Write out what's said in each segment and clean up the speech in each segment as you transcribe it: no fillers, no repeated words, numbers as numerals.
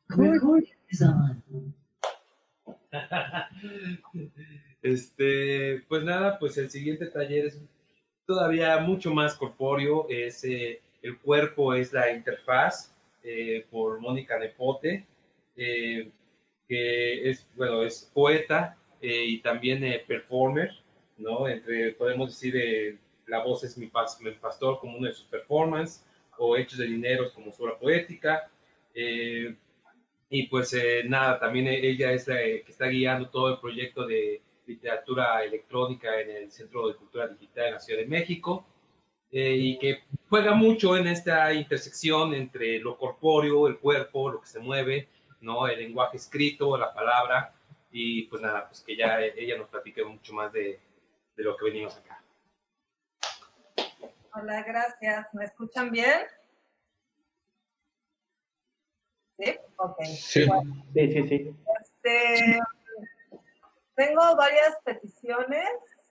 Record is on. Pues nada, pues el siguiente taller es todavía mucho más corpóreo, es el cuerpo es la interfaz, por Mónica Nepote, que es, bueno, es poeta y también performer, ¿no? Podemos decir, La voz es mi pastor como uno de sus performances, o Hechos de Dineros como su obra poética. Y pues nada, también ella es la que está guiando todo el proyecto de literatura electrónica en el Centro de Cultura Digital de la Ciudad de México, y que juega mucho en esta intersección entre lo corpóreo, el cuerpo, lo que se mueve, ¿no? El lenguaje escrito, la palabra, y pues nada, pues que ya ella nos platique mucho más de lo que venimos acá. Hola, gracias. ¿Me escuchan bien? ¿Sí? Ok. Sí, bueno, sí. Tengo varias peticiones.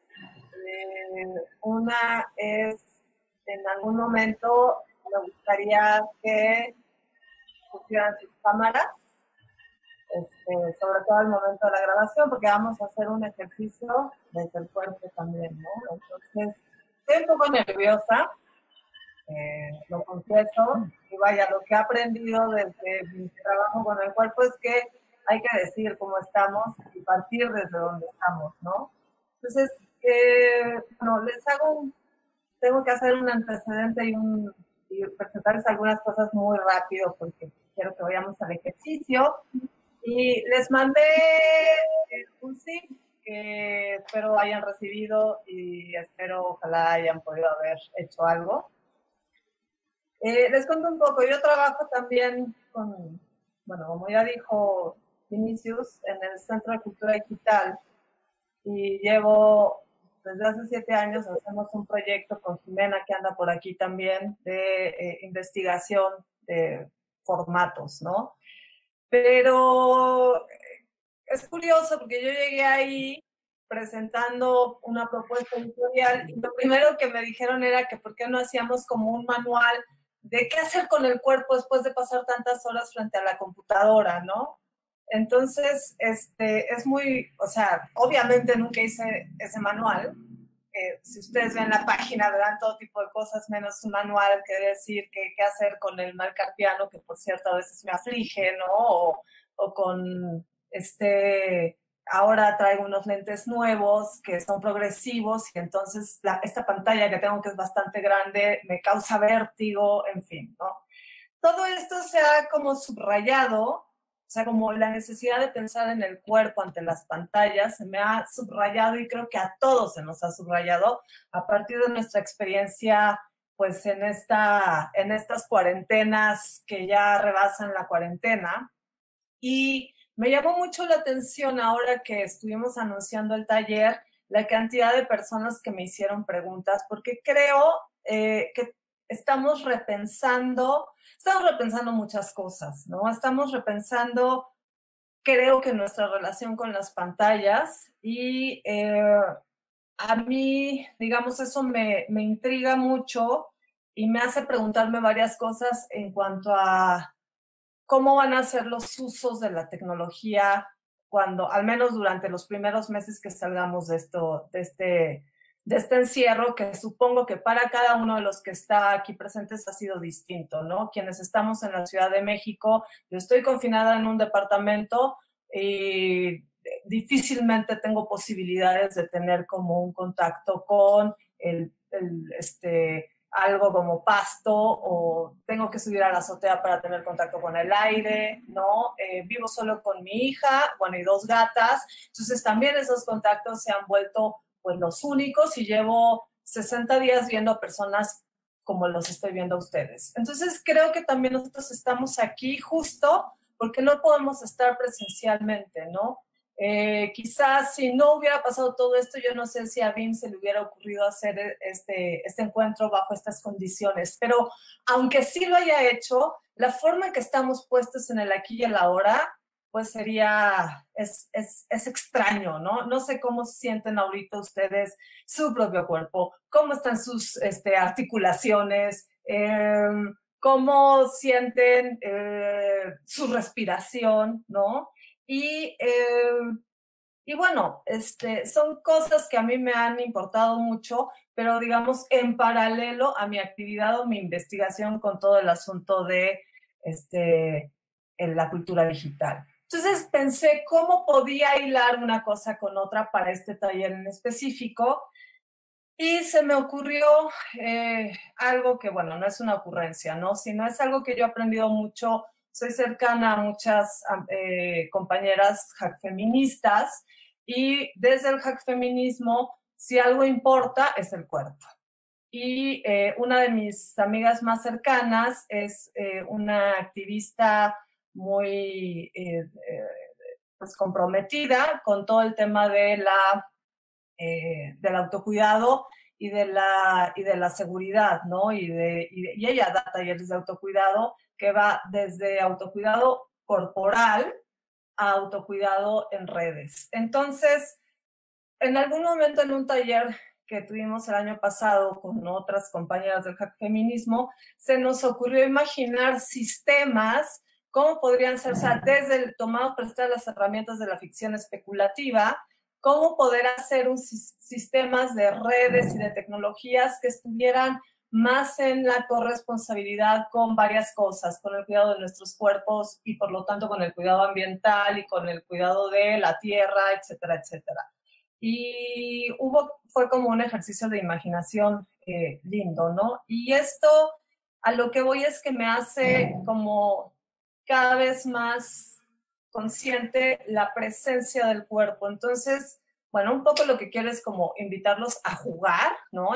Una es, en algún momento me gustaría que pusieran sus cámaras, sobre todo al momento de la grabación, porque vamos a hacer un ejercicio desde el cuerpo también, ¿no? Entonces, estoy un poco nerviosa, lo confieso, y vaya, lo que he aprendido desde mi trabajo con el cuerpo es que hay que decir cómo estamos y partir desde donde estamos, ¿no? Entonces, bueno, tengo que hacer un antecedente y presentarles algunas cosas muy rápido porque quiero que vayamos al ejercicio. Y les mandé un zip que espero hayan recibido y espero ojalá hayan podido haber hecho algo. Les cuento un poco, yo trabajo también con, bueno, como ya dijo Vinicius, en el Centro de Cultura Digital y llevo, desde hace 7 años, hacemos un proyecto con Jimena, que anda por aquí también, de investigación de formatos, ¿no? Pero es curioso porque yo llegué ahí presentando una propuesta editorial y lo primero que me dijeron era que por qué no hacíamos como un manual de qué hacer con el cuerpo después de pasar tantas horas frente a la computadora, ¿no? Entonces, es muy, o sea, obviamente nunca hice ese manual. Si ustedes ven la página, verán todo tipo de cosas, menos un manual que decir qué hacer con el mal carpiano, que por cierto a veces me aflige, ¿no? O con ahora traigo unos lentes nuevos que son progresivos y entonces esta pantalla que tengo, que es bastante grande, me causa vértigo, en fin, ¿no? Todo esto se ha como subrayado, o sea, como la necesidad de pensar en el cuerpo ante las pantallas, se me ha subrayado y creo que a todos se nos ha subrayado a partir de nuestra experiencia, pues en estas cuarentenas que ya rebasan la cuarentena. Y me llamó mucho la atención ahora que estuvimos anunciando el taller, la cantidad de personas que me hicieron preguntas, porque creo que estamos repensando muchas cosas, ¿no? Estamos repensando, creo que nuestra relación con las pantallas y a mí, digamos, eso me intriga mucho y me hace preguntarme varias cosas en cuanto a cómo van a ser los usos de la tecnología cuando, al menos durante los primeros meses que salgamos de este encierro, que supongo que para cada uno de los que está aquí presentes ha sido distinto, ¿no? Quienes estamos en la Ciudad de México, yo estoy confinada en un departamento y difícilmente tengo posibilidades de tener como un contacto con algo como pasto, o tengo que subir a la azotea para tener contacto con el aire, ¿no? Vivo solo con mi hija, bueno, y 2 gatas, entonces también esos contactos se han vuelto pues los únicos y llevo 60 días viendo a personas como los estoy viendo a ustedes. Entonces creo que también nosotros estamos aquí justo porque no podemos estar presencialmente, ¿no? Quizás si no hubiera pasado todo esto, yo no sé si a Vin se le hubiera ocurrido hacer este encuentro bajo estas condiciones, pero aunque sí lo haya hecho, la forma en que estamos puestos en el aquí y el ahora, pues es extraño, ¿no? No sé cómo se sienten ahorita ustedes su propio cuerpo, cómo están sus articulaciones, cómo sienten su respiración, ¿no? Y bueno, son cosas que a mí me han importado mucho, pero digamos en paralelo a mi actividad o mi investigación con todo el asunto de en la cultura digital. Entonces pensé cómo podía hilar una cosa con otra para este taller en específico y se me ocurrió algo que, bueno, no es una ocurrencia, ¿no? Sino es algo que yo he aprendido mucho. Soy cercana a muchas compañeras hack feministas y desde el hack feminismo, si algo importa, es el cuerpo. Y una de mis amigas más cercanas es una activista muy pues comprometida con todo el tema de del autocuidado y de la seguridad, ¿no? Y ella da talleres de autocuidado que va desde autocuidado corporal a autocuidado en redes. Entonces, en algún momento en un taller que tuvimos el año pasado con otras compañeras del hack feminismo, se nos ocurrió imaginar sistemas, cómo podrían ser, o sea, desde el tomado prestar las herramientas de la ficción especulativa, cómo poder hacer sistemas de redes y de tecnologías que estuvieran más en la corresponsabilidad con varias cosas, con el cuidado de nuestros cuerpos y por lo tanto con el cuidado ambiental y con el cuidado de la tierra, etcétera, etcétera. Y fue como un ejercicio de imaginación lindo, ¿no? Y esto a lo que voy es que me hace como cada vez más consciente la presencia del cuerpo. Entonces, bueno, un poco lo que quiero es como invitarlos a jugar, ¿no?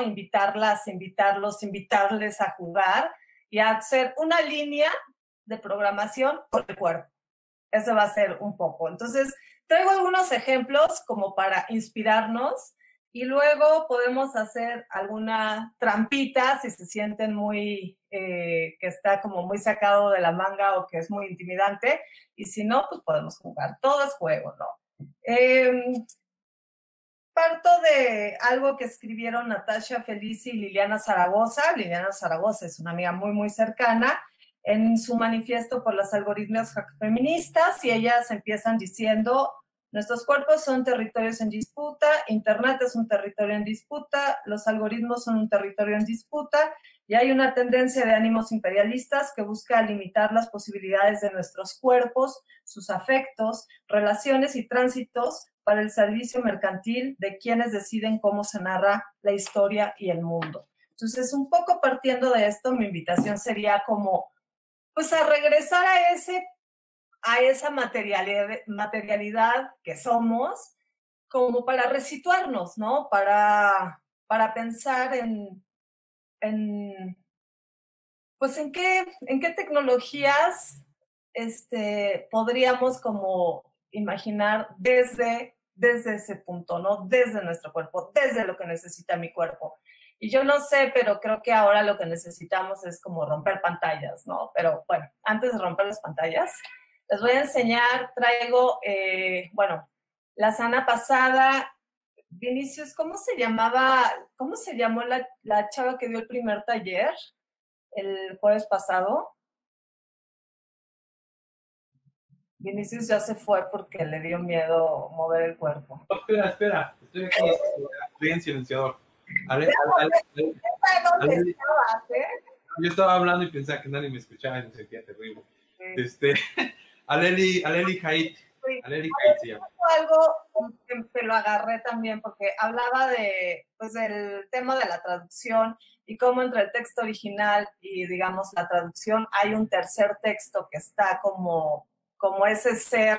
Invitarles a jugar y a hacer una línea de programación con el cuerpo. Eso va a ser un poco. Entonces, traigo algunos ejemplos como para inspirarnos y luego podemos hacer alguna trampita si se sienten muy, que está como muy sacado de la manga o que es muy intimidante. Y si no, pues podemos jugar. Todo es juego, ¿no? Parto de algo que escribieron Natasha Felici y Liliana Zaragoza. Liliana Zaragoza es una amiga muy, muy cercana en su manifiesto por las algoritmias feministas y ellas empiezan diciendo: nuestros cuerpos son territorios en disputa, Internet es un territorio en disputa, los algoritmos son un territorio en disputa y hay una tendencia de ánimos imperialistas que busca limitar las posibilidades de nuestros cuerpos, sus afectos, relaciones y tránsitos para el servicio mercantil de quienes deciden cómo se narra la historia y el mundo. Entonces, un poco partiendo de esto, mi invitación sería como, pues, a regresar a esa materialidad que somos, como para resituarnos, ¿no? Para pensar pues, en qué tecnologías podríamos como imaginar desde ese punto, ¿no? Desde nuestro cuerpo, desde lo que necesita mi cuerpo. Y yo no sé, pero creo que ahora lo que necesitamos es como romper pantallas, ¿no? Pero bueno, antes de romper las pantallas, les voy a enseñar, traigo, bueno, la semana pasada, Vinicius, ¿cómo se llamó la chava que dio el primer taller el jueves pasado? Vinicius ya se fue porque le dio miedo mover el cuerpo. Oh, espera, estoy aquí, estoy en silenciador. Yo estaba hablando y pensaba que nadie me escuchaba y me sentía terrible. Sí. Aleli Haidt. Sí. Aleli Haidt se llama. Algo que lo agarré también porque hablaba del tema de la traducción y cómo entre el texto original y, digamos, la traducción hay un tercer texto que está como ese ser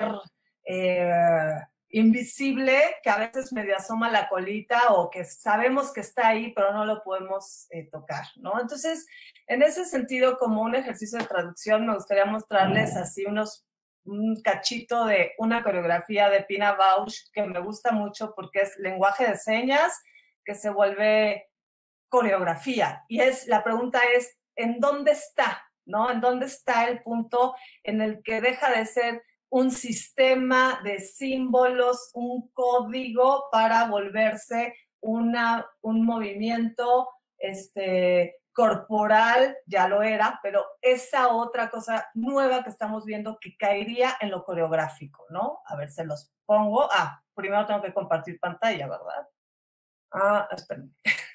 invisible que a veces medio asoma la colita o que sabemos que está ahí pero no lo podemos tocar, ¿no? Entonces, en ese sentido, como un ejercicio de traducción, me gustaría mostrarles así un cachito de una coreografía de Pina Bausch que me gusta mucho porque es lenguaje de señas que se vuelve coreografía. Y la pregunta es, ¿en dónde está? ¿No? ¿En dónde está el punto en el que deja de ser un sistema de símbolos, un código para volverse un movimiento corporal ya lo era, pero esa otra cosa nueva que estamos viendo que caería en lo coreográfico, ¿no? A ver, se los pongo. Primero tengo que compartir pantalla, ¿verdad? Esperen.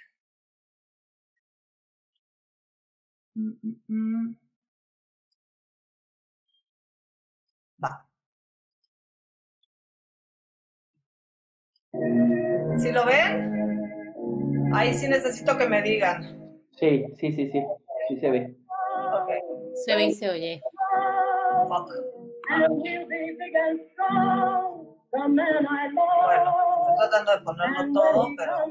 Va. ¿Sí lo ven? Ahí sí necesito que me digan. Sí se ve. Ok. Se ve y se oye. Fuck. Bueno, estoy tratando de ponerlo todo, pero...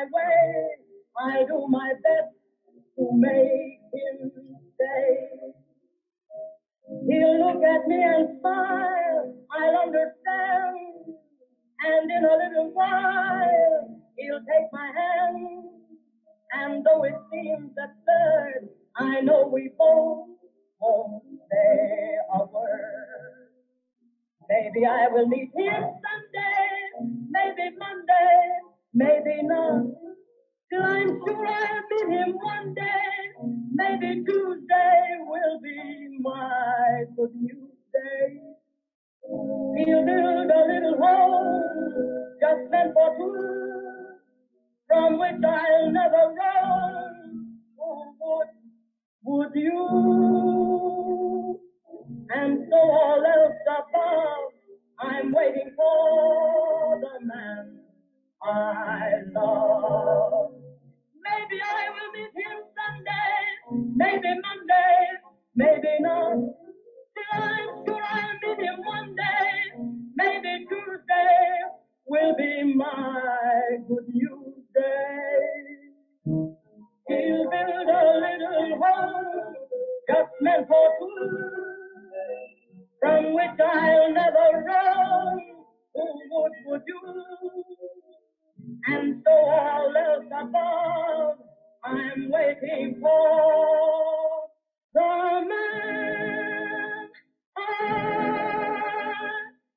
I do my best to make him stay. He'll look at me and smile, I'll understand. And in a little while, he'll take my hand. And though it seems absurd, I know we both won't say a word. Maybe I will meet him someday, maybe Monday, maybe not. Till I'm sure I'll meet him one day, maybe Tuesday will be my good news day. He'll build a little home, just meant for two, from which I'll never run. Oh, would you? And so all else above, I'm waiting for the man I love. Maybe I will meet him someday, maybe Monday, maybe not. Still I'm sure I'll meet him one day, maybe Tuesday will be my good news day. He'll build a little home, just meant for two, from which I'll never run. Oh, would you? And so all else above, I'm waiting for the man I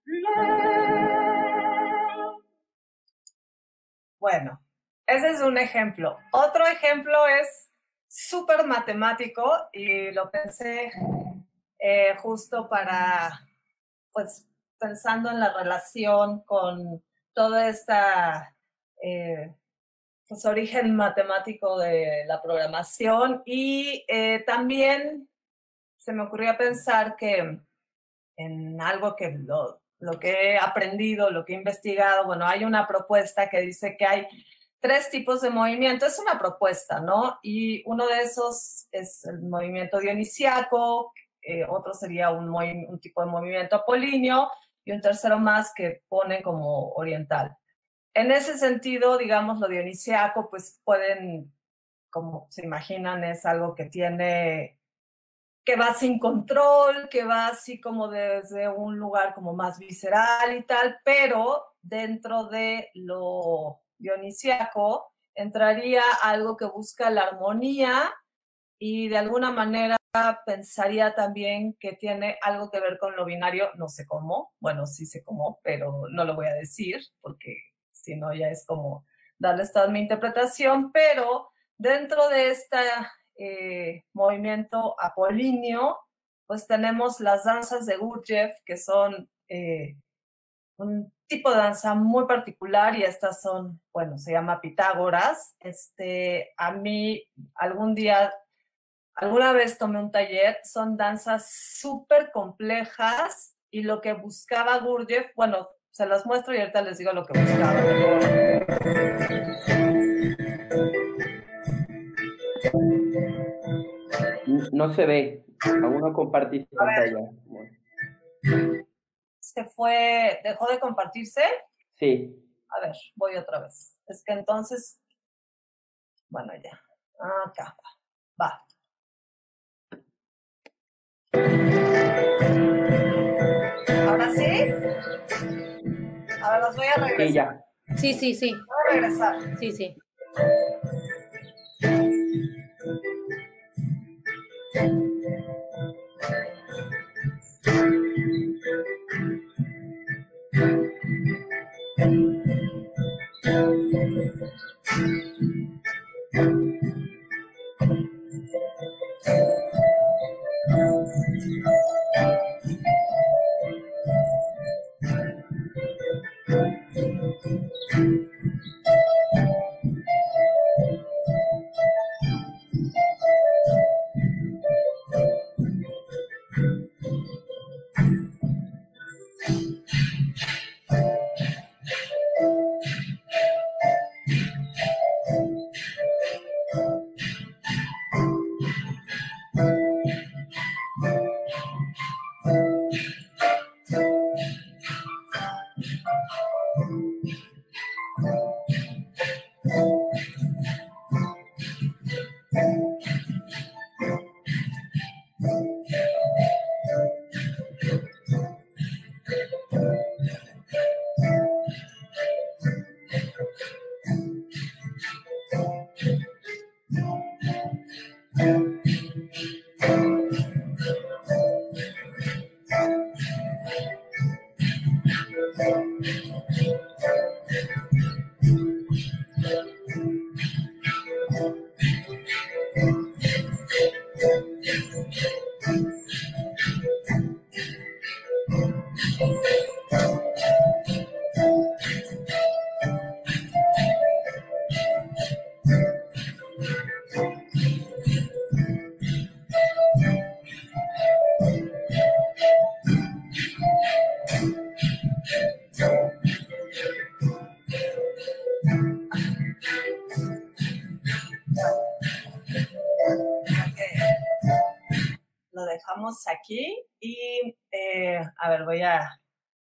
love. Bueno, ese es un ejemplo. Otro ejemplo es súper matemático y lo pensé justo para, pues, pensando en la relación con toda esta pues, origen matemático de la programación y también se me ocurrió pensar que en algo que lo que he aprendido, lo que he investigado, bueno, hay una propuesta que dice que hay 3 tipos de movimiento. Es una propuesta, ¿no? Y uno de esos es el movimiento dionisiaco, otro sería un tipo de movimiento apolíneo y un tercero más que pone como oriental. En ese sentido, digamos, lo dionisiaco, pues pueden, como se imaginan, es algo que va sin control, que va así como desde un lugar como más visceral y tal, pero dentro de lo dionisiaco entraría algo que busca la armonía y de alguna manera pensaría también que tiene algo que ver con lo binario, no sé cómo, bueno, sí sé cómo, pero no lo voy a decir porque si no ya es como darles toda mi interpretación, pero dentro de esta movimiento apolíneo, pues tenemos las danzas de Gurdjieff, que son un tipo de danza muy particular y estas son, bueno, se llama Pitágoras. A mí alguna vez tomé un taller, son danzas súper complejas y lo que buscaba Gurdjieff, bueno, se las muestro y ahorita les digo lo que buscaba. No se ve. Aún no compartiste pantalla. ¿Dejó de compartirse? Sí. A ver, voy otra vez. Es que entonces, bueno, ya. Acá, va. ¿Ahora sí? A ver, las voy a regresar. Sí, ya. Sí. Voy a regresar. Sí. tenemos aquí y, a ver, voy a...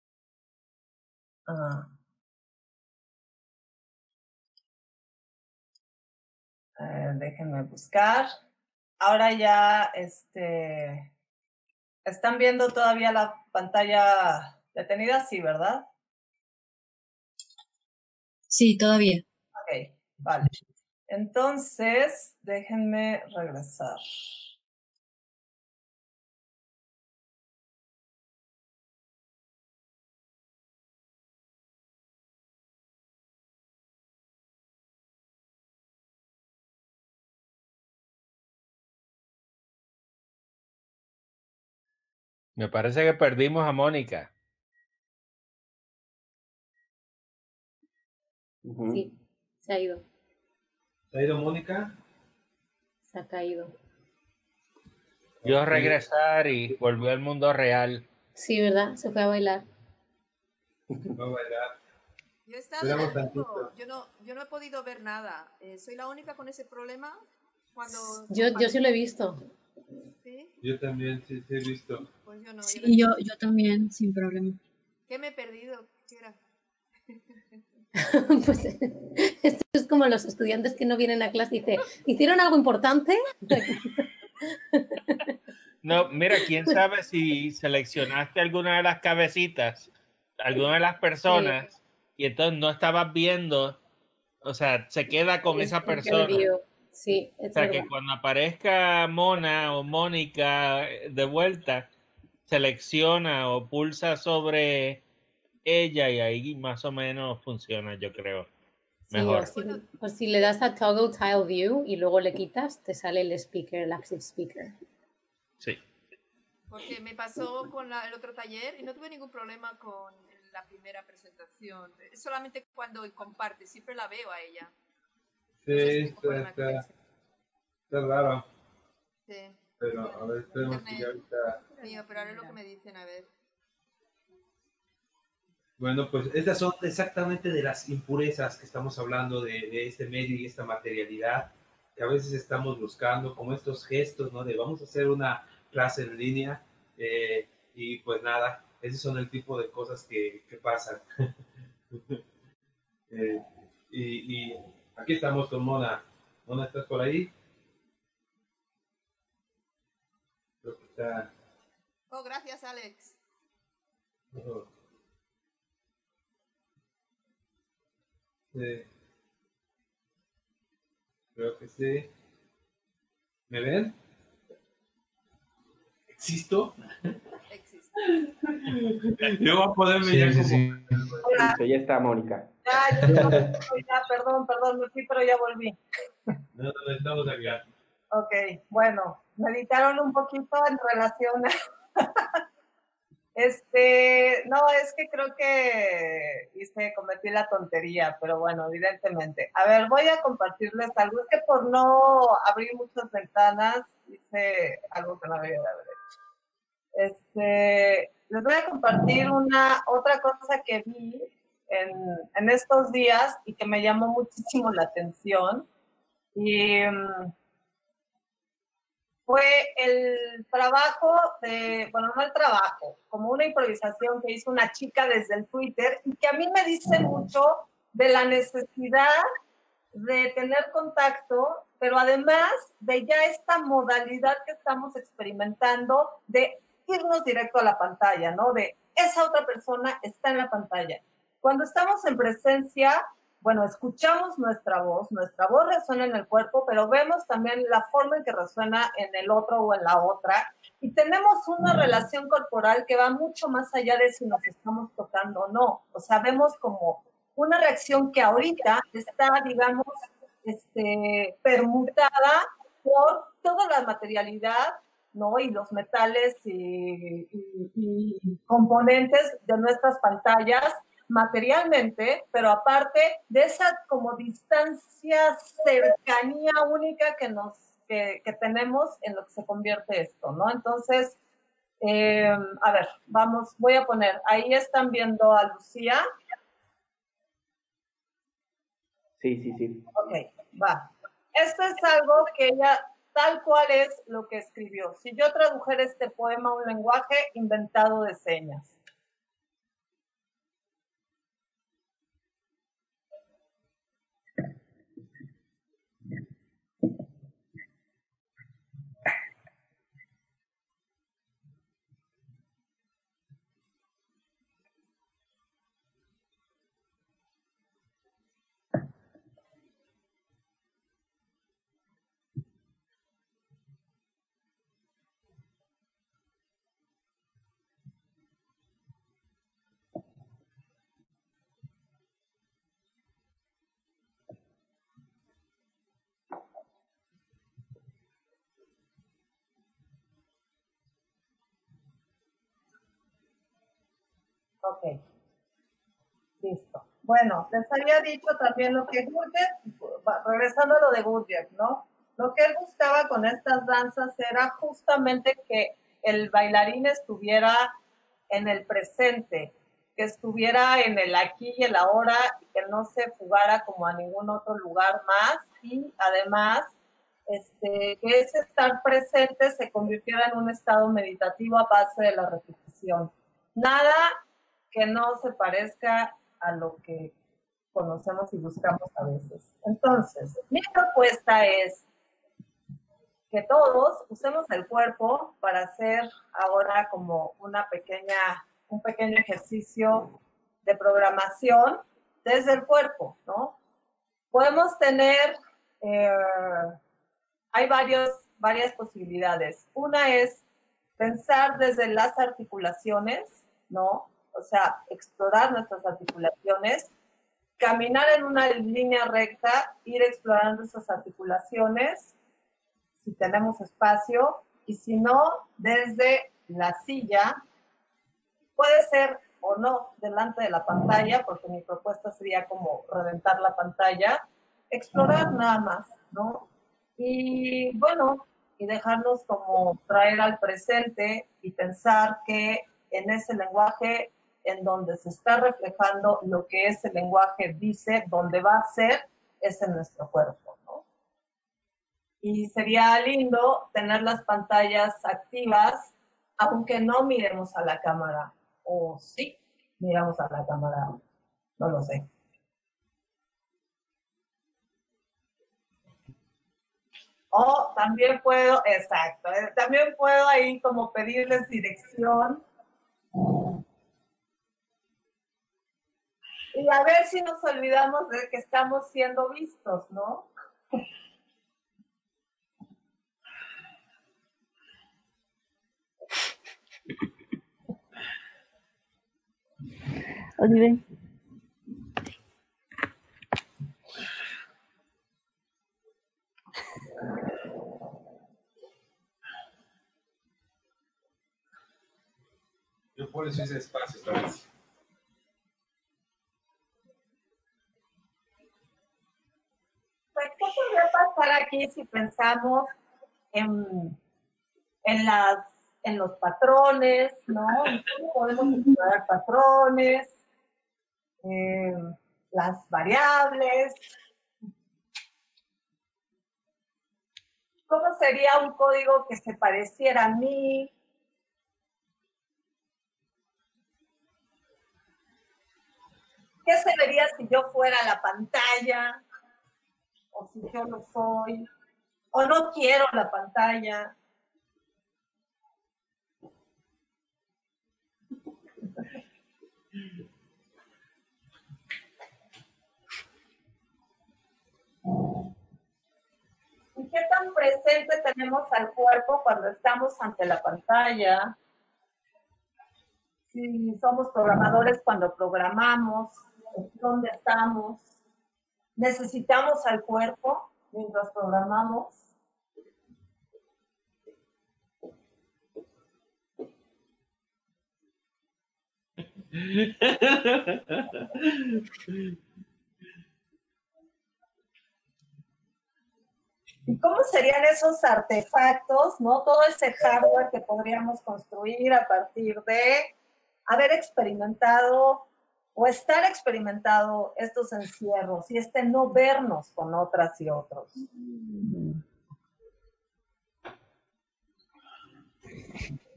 déjenme buscar. Ahora ya, ¿están viendo todavía la pantalla detenida? Sí, ¿verdad? Sí, todavía. Ok, vale. Entonces, déjenme regresar. Me parece que perdimos a Mónica. Sí, se ha ido. ¿Se ha ido Mónica? Se ha caído. Yo regresar y volvió al mundo real. Sí, ¿verdad? Se fue a bailar. Va a bailar. Yo he estado Esperamos en vivo. tantito. Yo no he podido ver nada. ¿Soy la única con ese problema? Cuando Yo sí lo he visto. ¿Sí? Yo también sí he visto. Pues yo no. Sí, yo también, sin problema. ¿Qué me he perdido? ¿Qué era? Pues esto es como los estudiantes que no vienen a clase y dicen, ¿hicieron algo importante? No, mira, quién sabe si seleccionaste alguna de las cabecitas, alguna de las personas, y entonces no estabas viendo, o sea, se queda con esa persona. Sí, es o sea, verdad. que cuando aparezca Mona o Mónica de vuelta, selecciona o pulsa sobre ella y ahí más o menos funciona, yo creo. Mejor. Sí, o si le das a Toggle Tile View y luego le quitas, te sale el speaker, el active speaker. Sí. Porque me pasó con el otro taller y no tuve ningún problema con la primera presentación. Es solamente cuando comparte, siempre la veo a ella. Sí, está raro. Sí. Pero a ver, esperemos que ya ahorita... Sí, pero ahora es lo que me dicen, a ver. Bueno, pues estas son exactamente de las impurezas que estamos hablando de este medio y esta materialidad que a veces estamos buscando, como estos gestos, ¿no? De vamos a hacer una clase en línea y pues nada, esos son el tipo de cosas que pasan. Y aquí estamos con Mona. Mona, ¿estás por ahí? Creo que está... Oh, gracias, Alex. Oh. Sí. Creo que sí. ¿Me ven? ¿Existo? Existe. Yo voy a poderme Sí, ya sí, como... sí. Hola. Listo, ya está Mónica. Ya, perdón, me fui, pero ya volví. No, estamos acá. Ok, bueno, meditaron un poquito en relación a... no, es que creo que cometí la tontería, pero bueno, evidentemente. A ver, voy a compartirles algo. Es que por no abrir muchas ventanas, hice algo que no debería de haber hecho. Les voy a compartir otra cosa que vi en estos días y que me llamó muchísimo la atención. Y fue el trabajo no el trabajo, como una improvisación que hizo una chica desde el Twitter y que a mí me dice mucho de la necesidad de tener contacto, pero además de ya esta modalidad que estamos experimentando de irnos directo a la pantalla, ¿no? De esa otra persona está en la pantalla. Cuando estamos en presencia, bueno, escuchamos nuestra voz resuena en el cuerpo, pero vemos también la forma en que resuena en el otro o en la otra, y tenemos una relación corporal que va mucho más allá de si nos estamos tocando o no. O sea, vemos como una reacción que ahorita está, digamos, permutada por toda la materialidad, ¿no? Y los metales y componentes de nuestras pantallas materialmente, pero aparte de esa como distancia, cercanía única que tenemos en lo que se convierte esto, ¿no? Entonces, a ver, voy a poner, ahí están viendo a Lucía. Sí. Ok, va. Esto es algo que ella tal cual es lo que escribió. Si yo tradujera este poema a un lenguaje inventado de señas. Ok, listo. Bueno, les había dicho también lo que Gurdjieff, regresando a lo de Gurdjieff, ¿no? Lo que él buscaba con estas danzas era justamente que el bailarín estuviera en el presente, que estuviera en el aquí y el ahora, y que no se fugara como a ningún otro lugar más, y además que ese estar presente se convirtiera en un estado meditativo a base de la repetición. Nada que no se parezca a lo que conocemos y buscamos a veces. Entonces, mi propuesta es que todos usemos el cuerpo para hacer ahora como un pequeño ejercicio de programación desde el cuerpo, ¿no? Podemos tener, hay varias posibilidades. Una es pensar desde las articulaciones, ¿no? O sea, explorar nuestras articulaciones, caminar en una línea recta, ir explorando esas articulaciones, si tenemos espacio, y si no, desde la silla, puede ser o no delante de la pantalla, porque mi propuesta sería como reventar la pantalla, explorar nada más, ¿no? Y bueno, y dejarnos como traer al presente y pensar que en ese lenguaje en donde se está reflejando lo que ese lenguaje dice, donde va a ser, es en nuestro cuerpo, ¿no? Y sería lindo tener las pantallas activas, aunque no miremos a la cámara. O sí, miramos a la cámara, no lo sé. O también puedo, exacto, también puedo ahí como pedirles dirección. Y a ver si nos olvidamos de que estamos siendo vistos, ¿no? Olive. Yo por eso hice espacio esta vez. Pues, ¿qué podría pasar aquí si pensamos en los patrones, ¿no? ¿Cómo podemos explorar patrones, las variables? ¿Cómo sería un código que se pareciera a mí? ¿Qué se vería si yo fuera la pantalla? ¿O si yo lo soy? ¿O no quiero la pantalla? ¿Y qué tan presente tenemos al cuerpo cuando estamos ante la pantalla? Si somos programadores cuando programamos, ¿dónde estamos? ¿Necesitamos al cuerpo mientras programamos? ¿Y cómo serían esos artefactos, no? Todo ese hardware que podríamos construir a partir de haber experimentado o estar experimentado estos encierros y no vernos con otras y otros.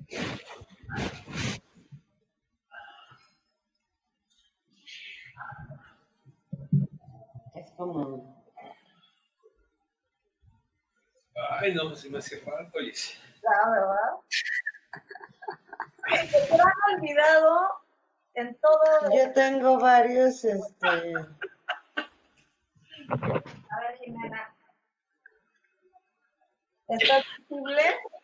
Es como... Ay, no, se me hace falta, oye. La verdad. Se te han olvidado en todo. Yo tengo varios, A ver, Jimena. ¿Está visible?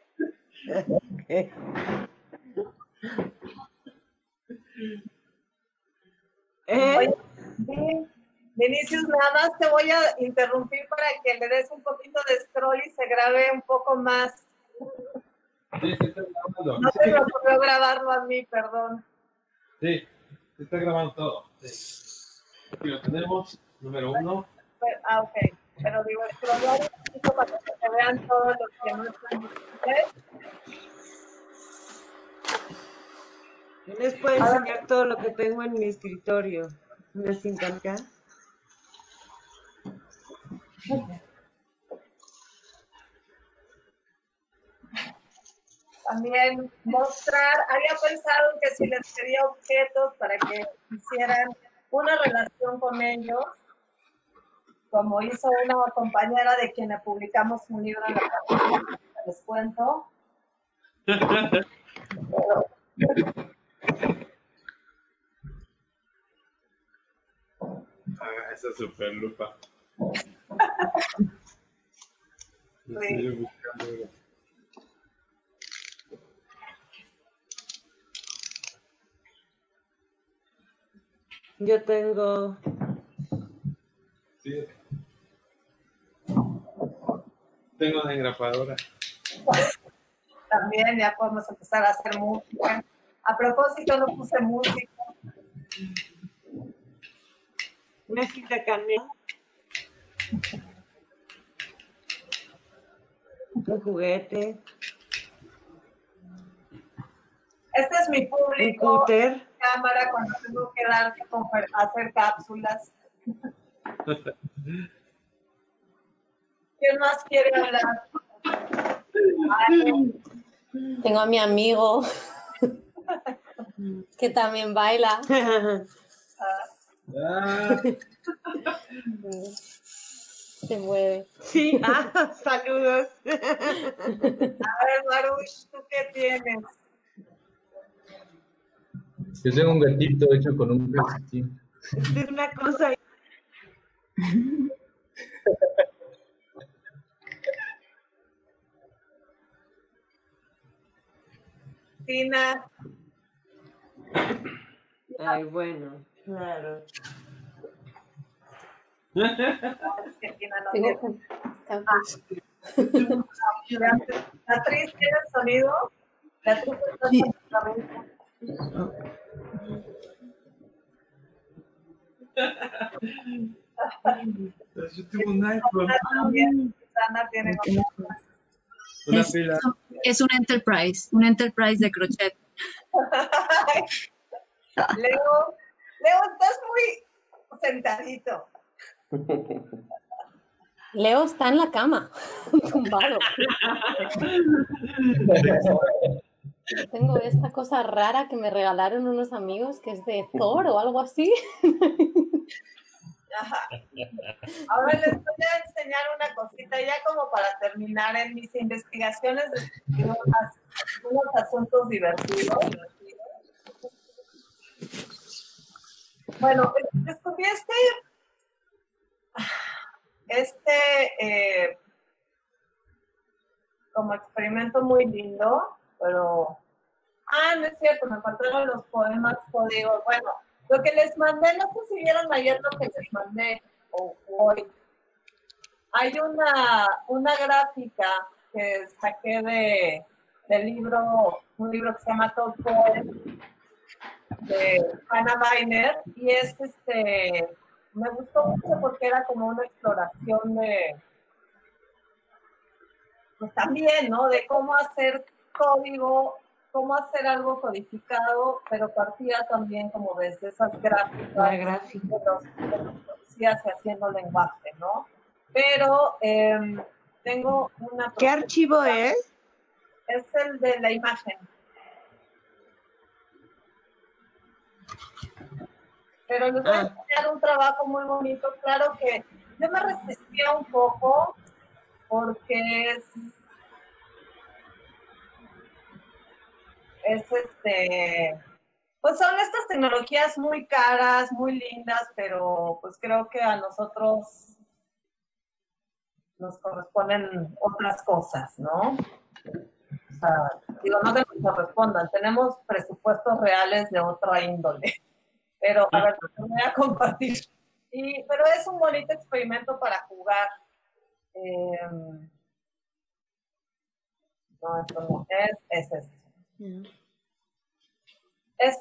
Oye, Vinicius, nada más te voy a interrumpir para que le des un poquito de scroll y se grabe un poco más. Sí, se está grabando. No se me ocurrió grabarlo a mí, perdón. Sí, se está grabando todo. Sí. Aquí lo tenemos, número 1. Ok. Pero digo, scrollar un poquito para que se vean todos los que no están visibles. Yo les puedo enseñar todo lo que tengo en mi escritorio. ¿Les encanta? También mostrar, había pensado que si les pedía objetos para que hicieran una relación con ellos, como hizo una compañera de quien le publicamos un libro en la página, les cuento. Esa super lupa. Sí. Yo tengo... Sí. Tengo una engrapadora. También ya podemos empezar a hacer música. A propósito, no puse música. Una cinta canela. Un juguete. Este es mi Un público. cúter. Cámara cuando tengo que hacer cápsulas. ¿Quién más quiere hablar? Ay, Tengo a mi amigo que también baila. Se mueve. Sí, saludos. a ver, Marush, ¿tú qué tienes? Yo tengo un gatito hecho con un calcetín. Es una cosa. Tina. Ay, bueno, claro. Es que Tina no tiene. Beatriz, ¿tienes sonido? Beatriz, Sí. Yo tengo un iPhone. También, Susana tiene Una pila. Es un Enterprise de crochet. Leo, estás muy sentadito. Leo está en la cama, tumbado. Tengo esta cosa rara que me regalaron unos amigos que es de Thor o algo así. Ajá. Ahora les voy a enseñar una cosita ya como para terminar en mis investigaciones de unos asuntos divertidos. Bueno, descubrí este como experimento muy lindo, pero no es cierto, me faltaron los poemas códigos. Bueno, lo que les mandé, no sé si vieron ayer lo que les mandé o hoy. Hay una gráfica que saqué del libro, un libro que se llama Talk Poem de Hannah Weiner, y me gustó mucho porque era como una exploración de, pues también, ¿no? De cómo hacer código, cómo hacer algo codificado, pero partía también como desde esas gráficas La gráfica. de los policías y haciendo lenguaje, ¿no? Pero tengo una... ¿Qué archivo es? Es el de la imagen. Pero les voy a enseñar un trabajo muy bonito. Claro que yo me resistía un poco porque pues son estas tecnologías muy caras, muy lindas, pero pues creo que a nosotros nos corresponden otras cosas, ¿no? O sea, digo, no que nos correspondan, tenemos presupuestos reales de otra índole. Pero, a ver, te voy a compartir. Pero es un bonito experimento para jugar. No, esto no es esto. Es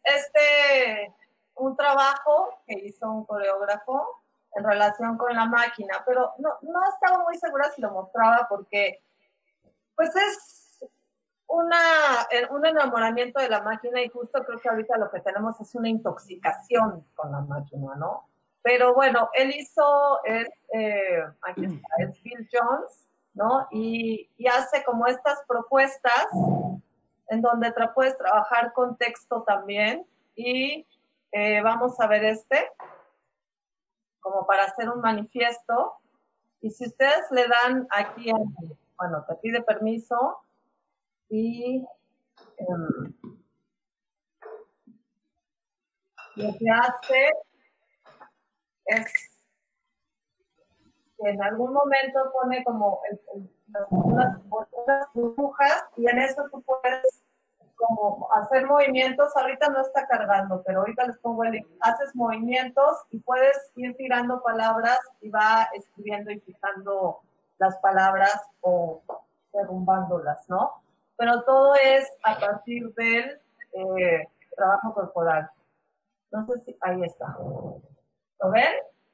un trabajo que hizo un coreógrafo en relación con la máquina, pero no estaba muy segura si lo mostraba porque, pues es un enamoramiento de la máquina y justo creo que ahorita lo que tenemos es una intoxicación con la máquina, ¿no? Pero bueno, él hizo, aquí está, es Phil Jones, ¿no? Y hace como estas propuestas en donde puedes trabajar con texto también y vamos a ver como para hacer un manifiesto. Y si ustedes le dan aquí, bueno, te pide permiso y lo que hace es que en algún momento pone como unas burbujas y en eso tú puedes como hacer movimientos. Ahorita no está cargando, pero ahorita les pongo el link. Haces movimientos y puedes ir tirando palabras y va escribiendo y fijando las palabras o derrumbándolas, ¿no? Pero todo es a partir del trabajo corporal. No sé si ahí está. ¿Lo ven?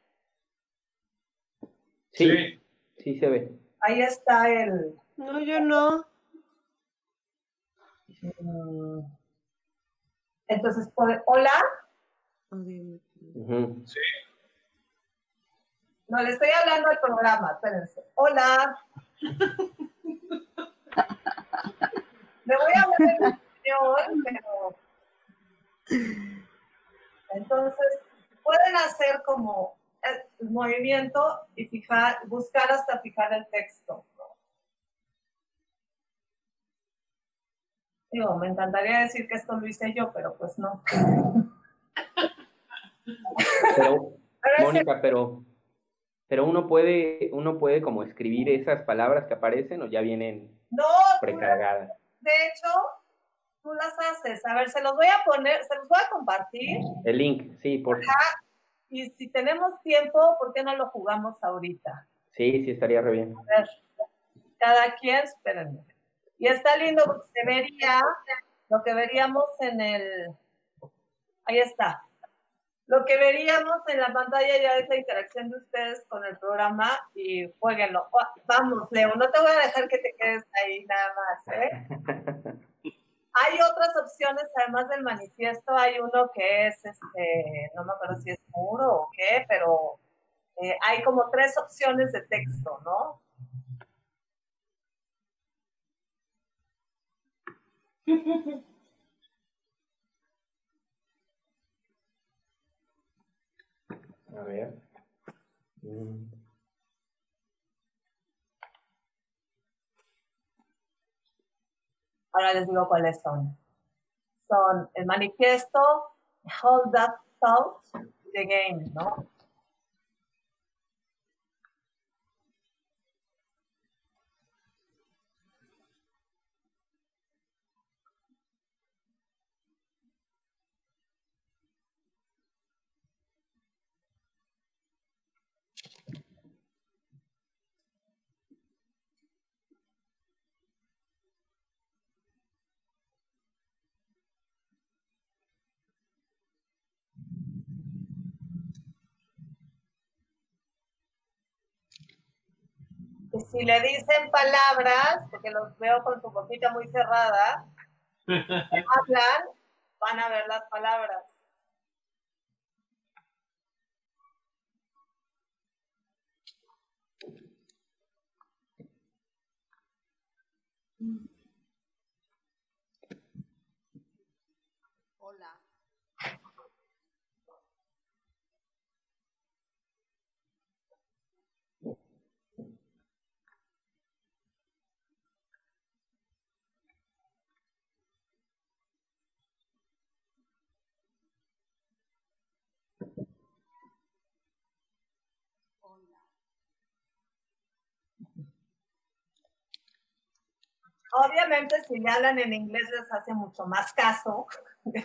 Sí, sí se ve. Ahí está el... No, yo no. Entonces, hola. Sí. No, le estoy hablando al programa, espérense. Hola. Le voy a hablar en español, pero... Entonces, pueden hacer como el movimiento y buscar hasta fijar el texto, ¿no? Digo, me encantaría decir que esto lo hice yo, pero pues no. Pero, Mónica, pero uno puede como escribir esas palabras que aparecen o ya vienen precargadas. De hecho, tú las haces. A ver, se los voy a compartir. El link, sí, por favor. Y si tenemos tiempo, ¿por qué no lo jugamos ahorita? Sí, estaría re bien. A ver, cada quien, espérenme. Y está lindo porque se vería lo que veríamos ahí está. Lo que veríamos en la pantalla ya es la interacción de ustedes con el programa y jueguenlo. Vamos, Leo, no te voy a dejar que te quedes ahí nada más, ¿eh? Hay otras opciones, además del manifiesto, hay uno que es, no me acuerdo si es muro o qué, pero hay como 3 opciones de texto, ¿no? A ver. Ahora les digo cuáles son. Son el manifiesto, Hold That Thought, The Game, ¿no? Y si le dicen palabras, porque los veo con su boquita muy cerrada, hablan, van a ver las palabras. Hola. Obviamente, si le hablan en inglés les hace mucho más caso. Ya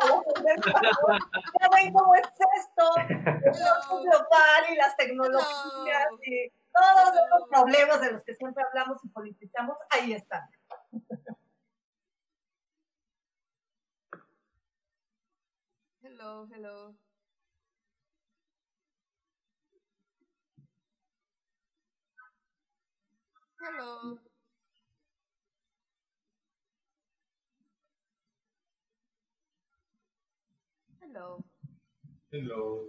ven cómo es esto, el global y las tecnologías y todos los problemas de los que siempre hablamos y politizamos, ahí están. Hello, hello. Hello. Hello. Hello.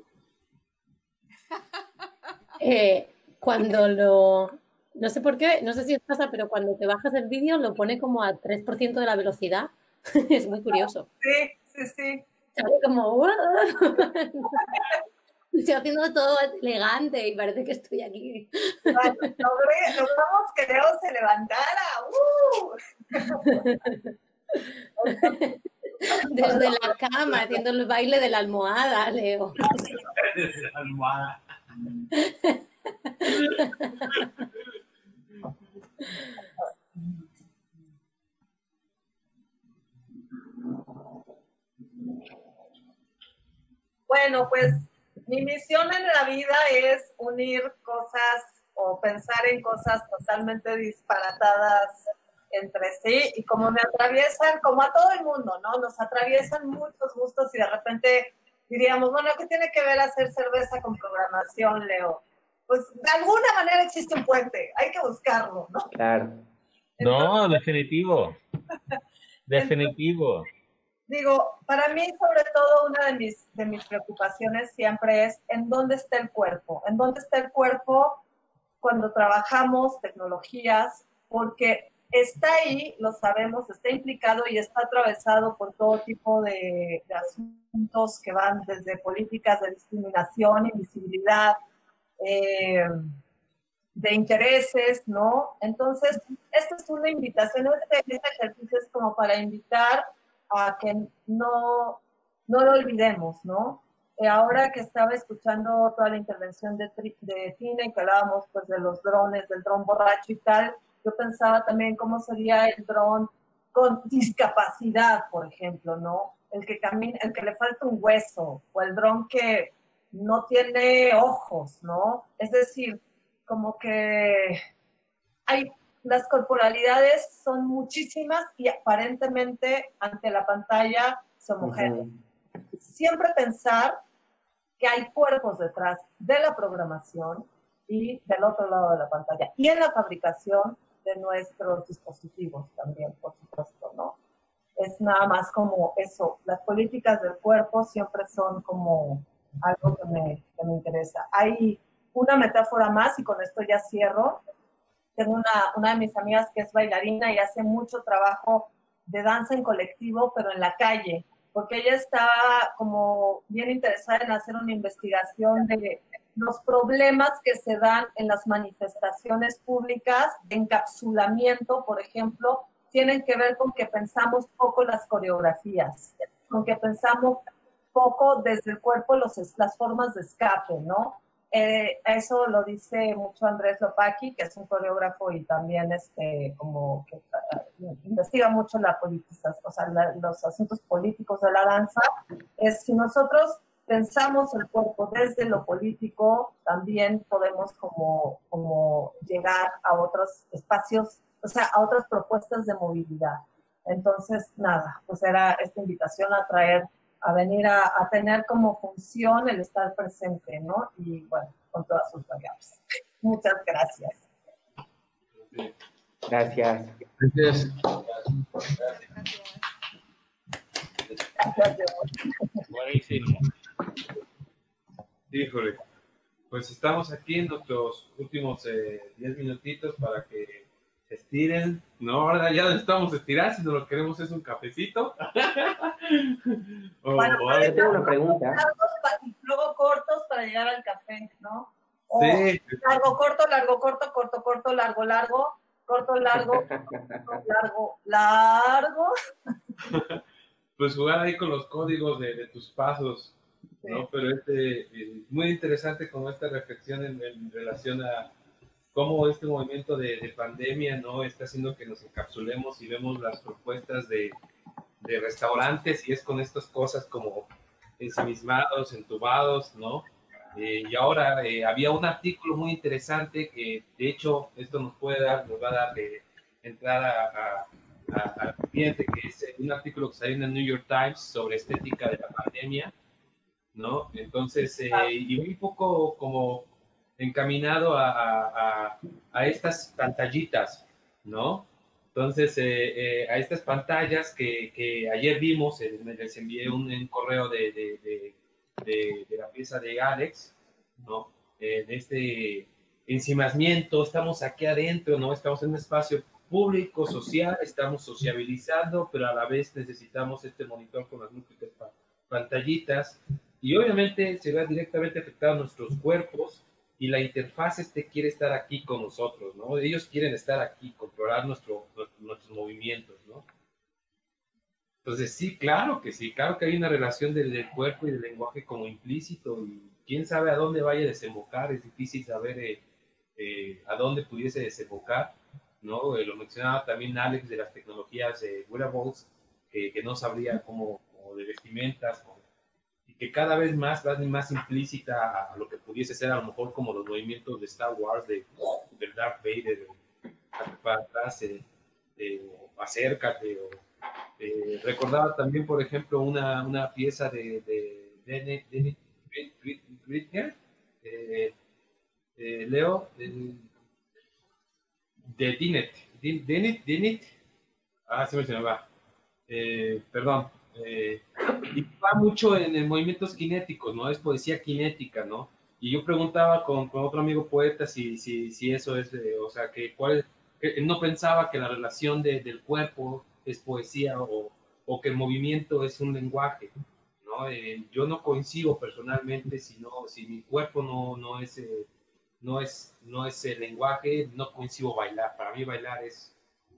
Cuando lo... No sé por qué, no sé si os pasa, pero cuando te bajas el vídeo lo pone como a 3% de la velocidad. Es muy curioso. Sí, sí, sí. Sale como... Estoy haciendo todo elegante y parece que estoy aquí. Logramos que Leo se levantara. Desde la cama, haciendo el baile de la almohada, Leo. Desde la almohada. Bueno, pues mi misión en la vida es unir cosas o pensar en cosas totalmente disparatadas entre sí y como me atraviesan, como a todo el mundo, ¿no? Nos atraviesan muchos gustos y de repente diríamos, bueno, ¿qué tiene que ver hacer cerveza con programación, Leo? Pues de alguna manera existe un puente, hay que buscarlo, ¿no? Claro. No, definitivo. Definitivo. Digo, para mí, sobre todo, una de mis preocupaciones siempre es en dónde está el cuerpo. En dónde está el cuerpo cuando trabajamos tecnologías, porque está ahí, lo sabemos, está implicado y está atravesado por todo tipo de asuntos que van desde políticas de discriminación, invisibilidad, de intereses, ¿no? Entonces, esta es una invitación, este ejercicio es como para invitar a que no lo olvidemos, ¿no? Ahora que estaba escuchando toda la intervención de Tina, que hablábamos pues de los drones, del dron borracho y tal, yo pensaba también cómo sería el dron con discapacidad, por ejemplo, ¿no? El que camina, el que le falta un hueso, o el dron que no tiene ojos, ¿no? Es decir, como que las corporalidades son muchísimas y aparentemente ante la pantalla se homogénean. Siempre pensar que hay cuerpos detrás de la programación y del otro lado de la pantalla y en la fabricación de nuestros dispositivos también, por supuesto, ¿no? Es nada más como eso, las políticas del cuerpo siempre son como algo que me interesa. Hay una metáfora más y con esto ya cierro. Tengo una de mis amigas que es bailarina y hace mucho trabajo de danza en colectivo, pero en la calle, porque ella está como bien interesada en hacer una investigación de los problemas que se dan en las manifestaciones públicas de encapsulamiento, por ejemplo, tienen que ver con que pensamos poco las coreografías, con que pensamos poco desde el cuerpo las formas de escape, ¿no? Eso lo dice mucho Andrés Lopaki, que es un coreógrafo y también como que investiga mucho la politización, o sea, los asuntos políticos de la danza. Es si nosotros pensamos el cuerpo desde lo político, también podemos como llegar a otros espacios, o sea, a otras propuestas de movilidad. Entonces, nada, pues era esta invitación a venir a tener como función el estar presente, ¿no? Y bueno, con todas sus variables. Muchas gracias. Gracias. Gracias. Buenísimo. Híjole, pues estamos aquí en nuestros últimos 10 minutitos para que se estiren. No, ahora ya no estamos estirando, si no lo queremos es un cafecito. Bueno, yo tengo una pregunta. Luego cortos para llegar al café, ¿no? O sí. Largo, corto, largo, corto, corto, corto, largo, largo, corto, largo, largo, largo. Pues jugar ahí con los códigos de tus pasos, ¿no? Sí. Pero muy interesante como esta reflexión en relación a cómo este movimiento de pandemia, ¿no? Está haciendo que nos encapsulemos y vemos las propuestas de restaurantes, y es con estas cosas como ensimismados, entubados, ¿no? Y ahora había un artículo muy interesante que, de hecho, esto nos va a dar entrada al cliente, que es un artículo que salió en el New York Times sobre estética de la pandemia, ¿no? Entonces, y un poco como encaminado a estas pantallitas, ¿no? Entonces, a estas pantallas que ayer vimos, les envié un correo de la pieza de Alex, ¿no? De este encimamiento, estamos aquí adentro, ¿no? Estamos en un espacio público, social, estamos sociabilizando, pero a la vez necesitamos este monitor con las múltiples pantallitas, y obviamente se ve directamente afectado a nuestros cuerpos, y la interfaz quiere estar aquí con nosotros, ¿no? Ellos quieren estar aquí, controlar nuestros movimientos, ¿no? Entonces, sí, claro que hay una relación del cuerpo y del lenguaje como implícito, y quién sabe a dónde vaya a desembocar. Es difícil saber a dónde pudiese desembocar, ¿no? Lo mencionaba también Alex de las tecnologías wearables, que no sabría cómo de vestimentas, y que cada vez más va más implícita a lo que pudiese ser a lo mejor como los movimientos de Star Wars, del Darth Vader, para atrás, o acércate, o recordaba también, por ejemplo, una pieza de Dennis Ritger, Leo, de Dinit, se me va, perdón, y va mucho en movimientos cinéticos, ¿no? Es poesía cinética, ¿no? Y yo preguntaba con otro amigo poeta si eso es, o sea, que él no pensaba que la relación del cuerpo es poesía, o que el movimiento es un lenguaje, ¿no? Yo no coincido personalmente si mi cuerpo no es el lenguaje, no coincido bailar. Para mí bailar es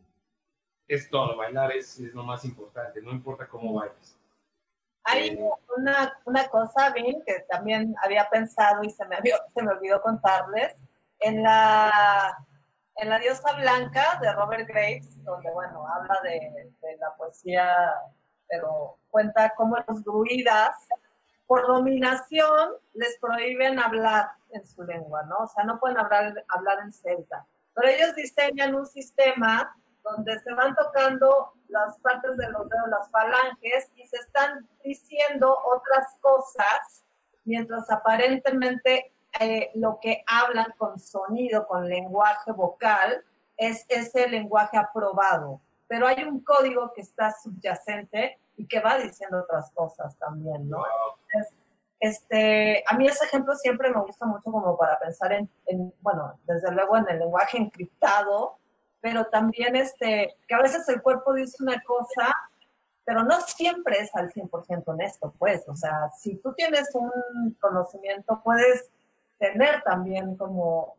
todo, bailar es lo más importante, no importa cómo bailes. Hay una cosa, Vin, que también había pensado y se me olvidó contarles. En la Diosa Blanca de Robert Graves, donde, bueno, habla de la poesía, pero cuenta cómo los druidas, por dominación, les prohíben hablar en su lengua, ¿no? O sea, no pueden hablar en celta. Pero ellos diseñan un sistema donde se van tocando las partes de los dedos, las falanges, y se están diciendo otras cosas, mientras aparentemente lo que hablan con sonido, con lenguaje vocal, es ese lenguaje aprobado. Pero hay un código que está subyacente y que va diciendo otras cosas también, ¿no? Entonces, a mí ese ejemplo siempre me gusta mucho como para pensar en, bueno, desde luego en el lenguaje encriptado, pero también que a veces el cuerpo dice una cosa, pero no siempre es al 100% honesto, pues. O sea, si tú tienes un conocimiento, puedes tener también como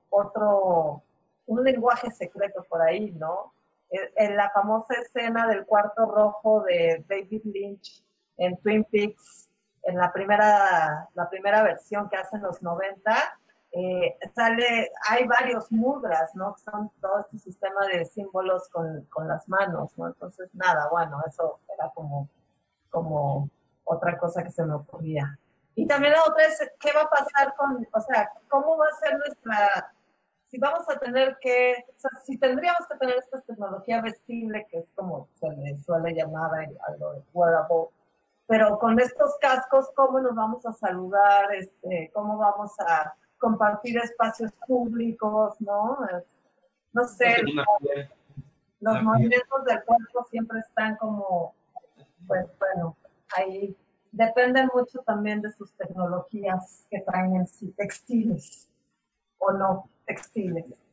un lenguaje secreto por ahí, ¿no? En la famosa escena del cuarto rojo de David Lynch en Twin Peaks, en la primera versión que hace en los 90, hay varios mudras, ¿no? Que son todo este sistema de símbolos con las manos, ¿no? Entonces, nada, bueno, eso era como otra cosa que se me ocurría. Y también la otra es, ¿qué va a pasar o sea, cómo va a ser si vamos a tener o sea, si tendríamos que tener esta tecnología vestible, que es como se le suele llamar algo de wearable, pero con estos cascos, ¿cómo nos vamos a saludar? ¿Cómo vamos a compartir espacios públicos, ¿no? No sé, los movimientos del cuerpo siempre están como, pues bueno, ahí dependen mucho también de sus tecnologías que traen en sí, textiles o no textiles.